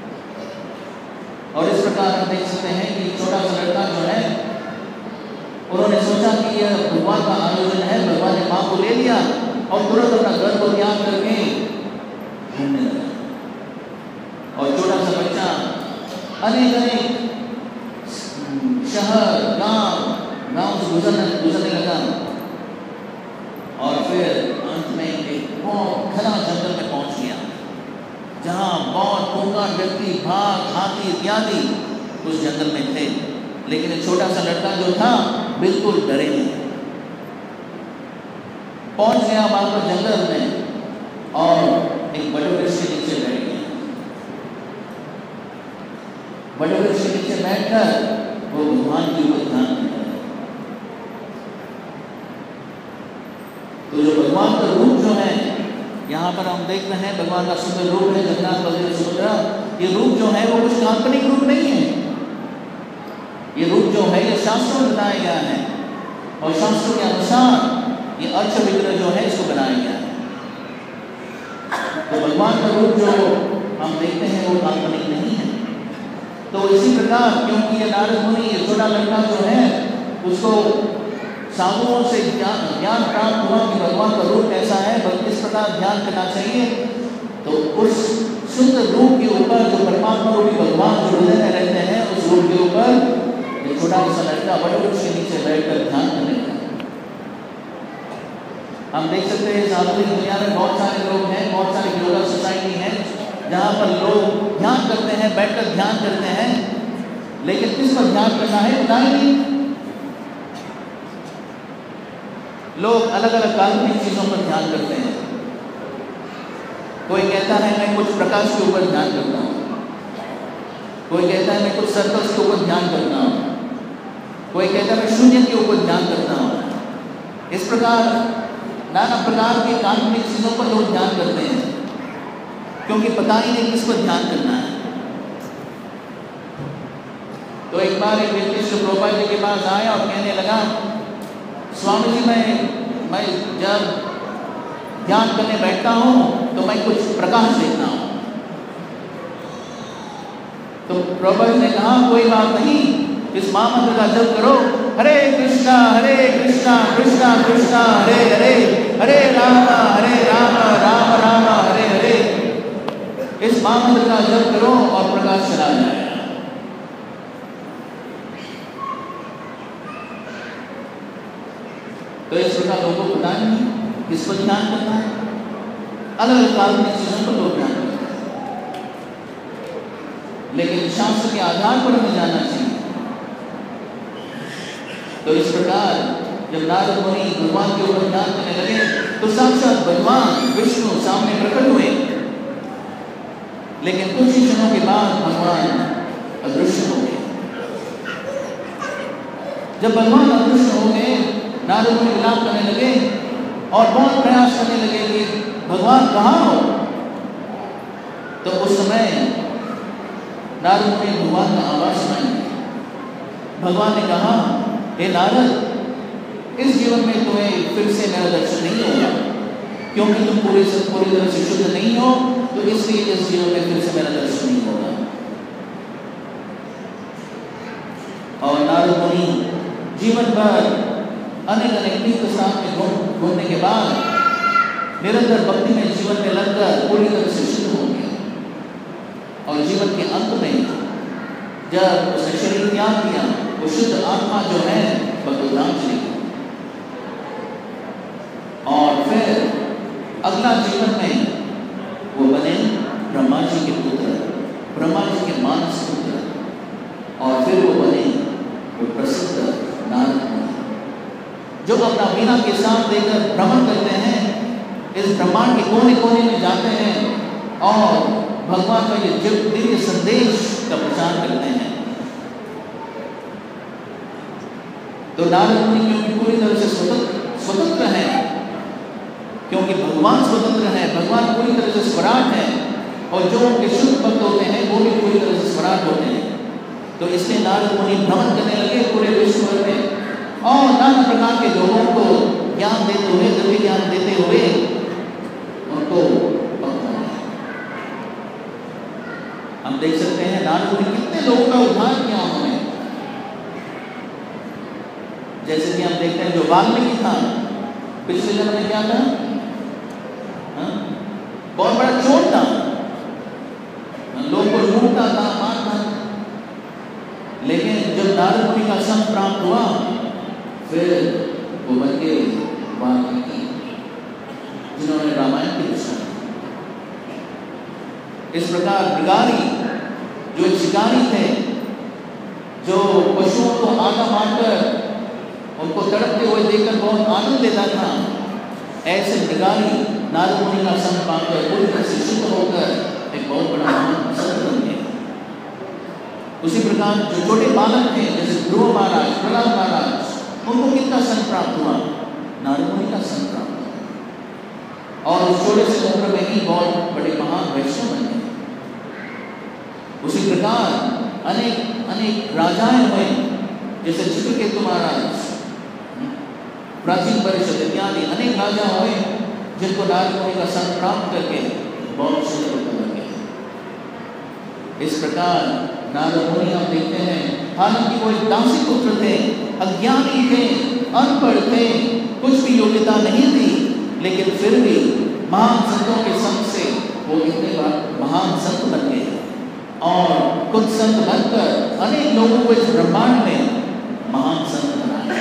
और इस प्रकार हम देख सकते हैं कि छोटा सा लड़का जो है, उन्होंने सोचा कि यह भगवान का आयोजन है, भगवान ने मां को ले लिया और तुरंत अपना घर को त्याग करके घूमने लगा। और छोटा सा बच्चा अनेक अनेक शहर गांव गांव से गुजरने गुजरने लगा, और फिर अंत में एक बहुत घना जंगल में पहुंच गया, जहां बहुत खूंखार व्यक्ति, भाग, हाथी इत्यादि उस जंगल में थे। लेकिन एक छोटा सा लड़का जो था बिल्कुल डरे नहीं, पहुंच गया वहां पर जंगल में और एक बड़े वृक्ष के नीचे बैठ गया। बड़े वृक्ष के नीचे बैठकर वो भगवान के ऊपर ध्यान करता है। तो जो भगवान का रूप जो है, यहाँ पर हम देख रहे हैं भगवान का सुंदर रूप है, जगन्नाथ बलदेव सुभद्रा। ये रूप जो है वो कुछ काल्पनिक रूप नहीं है, ये रूप जो है ये शास्त्रों में बताया गया है। और शास्त्रों के अनुसार ये अर्च विग्रह जो है इसको बनाया गया है। तो भगवान का रूप जो हम देखते हैं वो काल्पनिक नहीं है। तो इसी प्रकार क्योंकि ये नारद मुनि, ये छोटा लड़का जो है उसको साधुओं से ज्ञान ज्ञान प्राप्त हुआ कि भगवान का रूप कैसा है, बल्कि किस प्रकार ध्यान करना चाहिए। तो उस शुद्ध रूप के ऊपर जो परमात्मा रूपी भगवान जो हृदय में रहते हैं, उस रूप के ऊपर ये छोटा सा लड़का वटवृक्ष के नीचे बैठकर ध्यान करने लगा। हम देख सकते हैं इस आधुनिक दुनिया में बहुत सारे लोग हैं, बहुत सारी योगा सोसाइटी है जहाँ पर लोग ध्यान करते हैं, बैठकर ध्यान करते हैं, लेकिन किस पर ध्यान करना है पता ही नहीं। लोग अलग अलग काल्पनिक चीजों पर ध्यान करते हैं। कोई कहता है मैं कुछ प्रकाश के ऊपर ध्यान करता हूँ, कोई कहता है मैं कुछ सर्कल्स के ऊपर ध्यान करता हूँ, कोई कहता है मैं शून्य के ऊपर ध्यान करता हूँ। इस प्रकार नाना प्रकार के काल्पनिक चीजों पर लोग ध्यान करते हैं, क्योंकि पता ही नहीं किस पर ध्यान करना है। तो एक बार एक व्यक्ति श्री प्रभुपाद जी के पास आया और कहने लगा, स्वामी जी मैं मैं जब ध्यान करने बैठता हूँ तो मैं कुछ प्रकाश देखता हूँ। तो प्रभुपाद जी ने कहा कोई बात नहीं, इस महामंत्र का जप करो, हरे कृष्णा हरे कृष्णा कृष्णा कृष्णा हरे हरे, हरे राम हरे राम राम राम हरे हरे। इस महामंत्र का जप करो और प्रकाश चला जाए। तो इस प्रकार लोगों को पता नहीं किस पर ध्यान करना है, अलग अलग काल्पनिक चीजों पर लोग ध्यान करते हैं, लेकिन शास्त्र के आधार पर हमें जानना चाहिए। तो इस प्रकार जब नारद मुनि भगवान के ऊपर ध्यान करने लगे तो साक्षात भगवान विष्णु सामने प्रकट हुए, लेकिन कुछ ही क्षणों के बाद भगवान अदृश्य हो गए। जब भगवान अदृश्य हो गए, नारद मुनि विलाप करने लगे और बहुत प्रयास करने लगे कि भगवान कहाँ हो। तो उस समय नारद मुनि भगवान का आवाज सुनाई। भगवान ने कहा, हे नारद, इस जीवन में तुम्हें फिर से मेरा दर्शन नहीं होगा, क्योंकि तुम पूरे से पूरी तरह से शुद्ध नहीं हो, तो इसलिए इस जीवन में फिर से मेरा दर्शन नहीं होगा। और नारद मुनि जीवन भर अनेक अनेक तीर्थ स्थान में घूमने के बाद निरंतर भक्ति में जीवन में लगकर पूरी तरह से शुद्ध हो गया। और जीवन के अंत में जब उसने शरीर त्याग किया, वो शुद्ध आत्मा जो है भगवद्धाम चली गई। और फिर अगला जीवन में वो बने ब्रह्मा जी के पुत्र, ब्रह्मा जी के मानस पुत्र, और फिर वो बने वो प्रसिद्ध नारद मुनि, जो अपना वीणा के साथ लेकर भ्रमण करते हैं, इस ब्रह्मांड के कोने कोने में जाते हैं और भगवान का ये दिव्य संदेश का प्रचार करते हैं। तो नारद मुनि क्योंकि पूरी तरह से स्वतंत्र स्वतंत्र है, क्योंकि भगवान स्वतंत्र है, भगवान पूरी तरह से स्वराट है, और जो उनके शुद्ध भक्त होते हैं वो भी पूरी तरह से स्वराट होते हैं। तो इसलिए नारद मुनि भ्रमण करने लगे पूरे विश्व भर में और नाना प्रकार के लोगों को ज्ञान देते हुए, दिव्य ज्ञान देते हुए उनको पकड़ना है। हम देख सकते हैं नारद मुनि कितने लोगों का उद्धार किया उन्होंने। जैसे कि हम देखते हैं जो वाल्मीकि था, पिछले जन्म में क्या था, हा? बहुत बड़ा चोर था, लोगों को लूटता था, मारता था, लेकिन जब नारद मुनि का संग प्राप्त हुआ फिर वो बन गए वाल्मीकि, जिन्होंने रामायण की रचना की। इस प्रकार मृगारी जो एक शिकारी थे, जो पशुओं को आगा मारकर उनको तड़पते हुए देखकर बहुत आनंद लेता था, ऐसे मृगारी नारद मुनि का संग पाकर पूरी तरह से शुद्ध होकर एक बहुत बड़ा महान संत बन गए। उसी प्रकार जो छोटे बालक थे जैसे ध्रुव महाराज, प्रहलाद महाराज, उनको कितना संग प्राप्त हुआ, नारद मुनि का संग प्राप्त हुआ, और उस छोटे से उम्र में ही बहुत बड़े महान वैष्णव बन गए। उसी प्रकार अनेक अनेक राजाएं हुए, जैसे चित्रकेतु महाराज, प्राचीन परिषद इत्यादि अनेक राजा हुए जिनको नारद मुनि का संग प्राप्त करके बहुत सुंदर होकर बन गए। इस प्रकार नारद मुनि हम देखते हैं, हालांकि वो एक दासी पुत्र थे, अज्ञानी थे, अनपढ़ थे, कुछ भी योग्यता नहीं थी, लेकिन फिर भी महान संतों के संग से वो इतने बार महान संत बन गए और खुद संत बनकर अनेक लोगों को इस ब्रह्मांड में महान संत बनाया।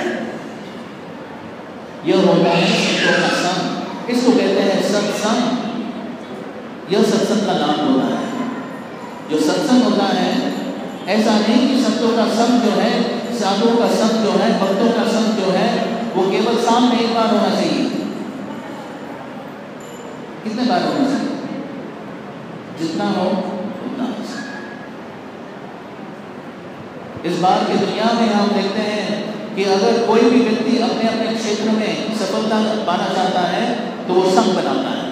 यह होता है संतों का संग, इसको कहते हैं सत्संग। यह सत्संग का नाम होता है। जो सत्संग होता है, ऐसा नहीं कि संतों का संग जो है, साधुओं का संग जो है, भक्तों का संग जो है, वो केवल साल में एक बार होना चाहिए। कितने बार होना चाहिए? जितना हो उतना। इस बार की दुनिया में हम देखते हैं कि अगर कोई भी व्यक्ति अपने अपने क्षेत्र में सफलता पाना चाहता है तो वो संघ बनाता है।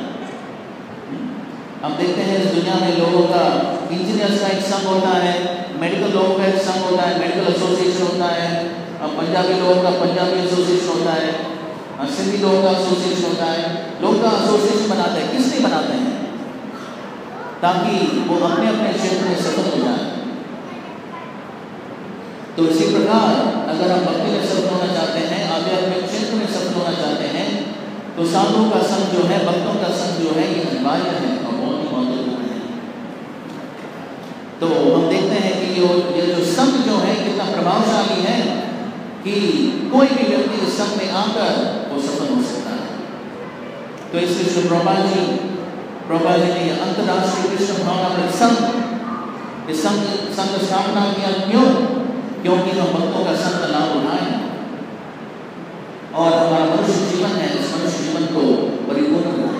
हम देखते हैं इस दुनिया में लोगों का, इंजीनियर्स का एक संघ होता है, मेडिकल लोगों का एक संघ होता है, मेडिकल एसोसिएशन होता है, पंजाबी लोगों का पंजाबी एसोसिएशन होता है, सिंधी लोगों का एसोसिएशन होता है। लोग का एसोसिएशन बनाते हैं, किस लिए बनाते हैं? ताकि वो अपने अपने क्षेत्र में सफल हो जाए। तो इसी प्रकार अगर हम भक्ति में सफल होना चाहते हैं, आध्यात्मिक क्षेत्र में सफल होना चाहते हैं, तो साधुओं का संग जो है, भक्तों का संग जो है, ये अनिवार्य है और बहुत ही महत्वपूर्ण है। तो हम देखते हैं कि ये ये जो संग जो है कितना प्रभावशाली है कि कोई भी व्यक्ति इस संग में आकर वो सफल हो सकता है। तो इसलिए श्री प्रभुपाद जी प्रभुपाद जी ने अंतर्राष्ट्रीय कृष्ण भावना संघ, इस संघ संघ स्थापना किया। क्यों? क्योंकि हम भक्तों का संग का लाभ उठाएं और हमारा मनुष्य जीवन है, इस मनुष्य जीवन को परिपूर्ण बनाएं।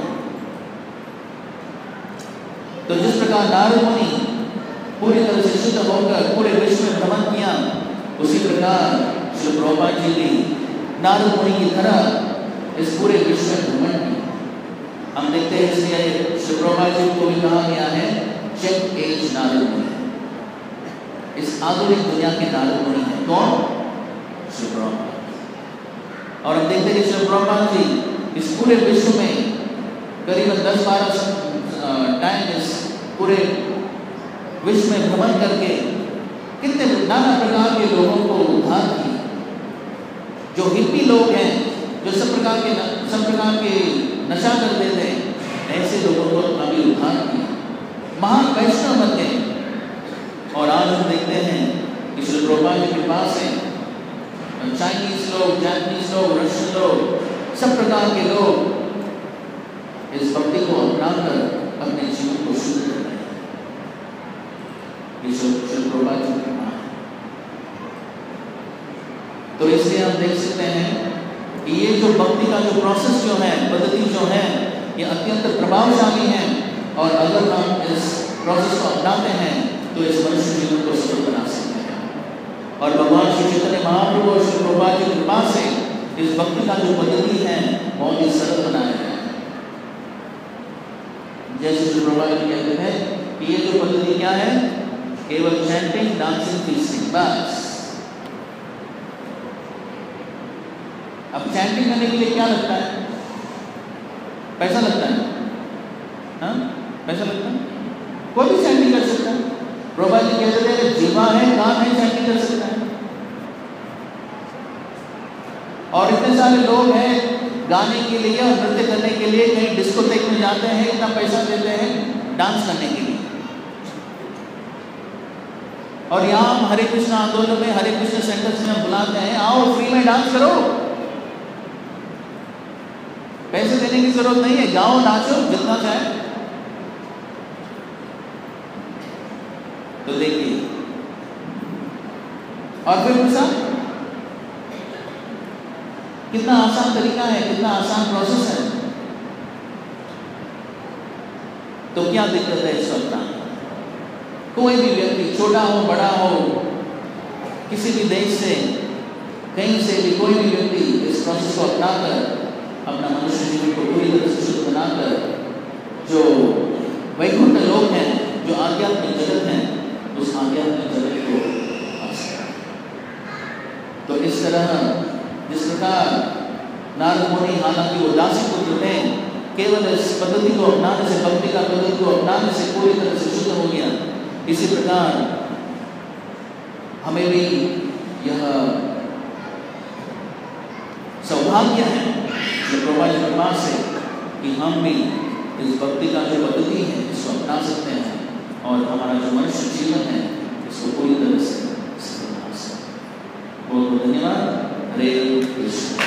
तो जिस प्रकार नारद मुनि पूरी तरह से शुद्ध होकर पूरे विश्व में भ्रमण किया, उसी प्रकार श्री प्रभुपाद जी ने नारद मुनि की तरह इस पूरे विश्व में भ्रमण किया। हम देखते हैं इसलिए श्री प्रभुपाद जी को भी कहा गया है चेक एज नारद मुनि। इस आधुनिक दुनिया के नारद मुनि हैं कौन? श्री प्रभुपाद। और हम देखते हैं कि श्री प्रभुपाद जी इस पूरे विश्व में करीबन दस बारह टाइम इस पूरे विश्व में भ्रमण करके कितने नाना प्रकार के लोगों को उद्धार किया। जो हिप्पी लोग हैं, जो सब प्रकार के सब प्रकार के नशा करते थे, ऐसे लोगों को अभी उद्धार किया, महान वैष्णव बन गए। और आज हम देखते हैं कि श्री प्रभुपाद जी के पास से चाइनीज लोग, जापानीज लोग, रशियन लोग, सब प्रकार के लोग इस भक्ति को अपनाकर अपने जीवन को शुद्ध कर रहे हैं। श्री प्रभुपाद जी के नाम। तो इसलिए हम देख सकते हैं कि ये जो भक्ति का जो प्रोसेस जो है, पद्धति जो है, ये अत्यंत प्रभावशाली है। और अगर हम इस प्रोसेस को अपनाते हैं तो इस मनुष्य जीवन को सफल बना सकते हैं। और भगवान श्री चैतन्य महाप्रभु और श्री प्रभुपाद जी की कृपा से इस भक्ति का जो पद्धति है बहुत ही सरल बनाया गया है। जैसे श्री प्रभुपाद जी कहते हैं कि ये जो पद्धति क्या है, केवल चैंटिंग, डांसिंग, फीस्टिंग, बस। अब चैंटिंग करने के लिए क्या लगता है? पैसा लगता है, हाँ? पैसा लगता है? कोई भी चैंटिंग कर सकता है। प्रभुपाद जी कहते थे जीवा है, कान है, चैंटिंग कर सकता है। और इतने सारे लोग हैं गाने के लिए और नृत्य करने के लिए, कहीं डिस्कोटेक में जाते हैं, इतना पैसा देते हैं डांस करने के लिए। और यहाँ हम हरे कृष्ण आंदोलन में, हरे कृष्ण सेंटर्स में बुलाते हैं, आओ फ्री में डांस करो, पैसे देने की जरूरत नहीं है, गाओ, नाचो जितना चाहे। तो देखिए, और फिर दूसरा कितना आसान तरीका है, कितना आसान प्रोसेस है। तो क्या दिक्कत है इस वक्त? कोई भी व्यक्ति, छोटा हो बड़ा हो, किसी भी देश से, कहीं से भी कोई भी व्यक्ति इस प्रोसेस को अपनाकर अपना मनुष्य जीवन को पूरी तरह से शुद्ध बनाकर जो वैकुंठ लोग हैं, जो आध्यात्मिक जगत है, उस आध्यात्मिक जगत को पा सकता है। तो इस तरह जिस प्रकार नारद मुनि हालांकि वो दासी पुत्र थे, केवल इस पद्धति को अपनाने से, भक्ति का पद्धति को अपनाने से पूरी तरह से शुद्ध हो गया। इसी प्रकार हमें भी यह सौभाग्य है जो प्रभु की कृपा से कि हम भी इस भक्ति का जो पद्धति है इसको अपना सकते हैं और हमारा जो मनुष्य जीवन है इसको पूरी तरह से सफल बना सकते हैं। बहुत बहुत धन्यवाद। हरे कृष्ण।